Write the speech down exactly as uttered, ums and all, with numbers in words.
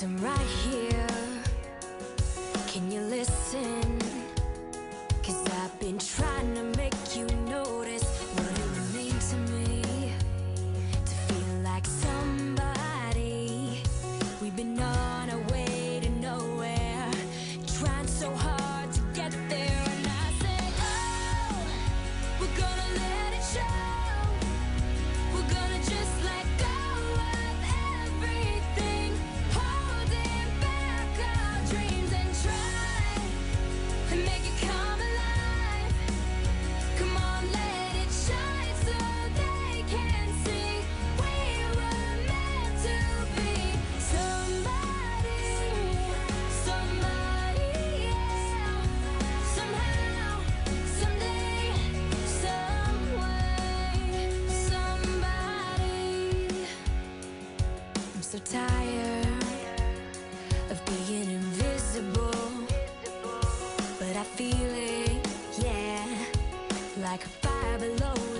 'cause I'm right here. Can you listen? 'Cause I've been trying to make you notice what it would mean to me to feel like somebody. We've been on our way to nowhere, trying so hard to get there. And I say, oh, we're gonna let it show. We're gonna just let go of everything, holding back our dreams and try and make it come alive. Come on, let it shine so they can see we were meant to be somebody, somebody, yeah. Somehow, someday, some way, somebody. I'm so tired of being invisible, but I feel it, yeah, like a fire below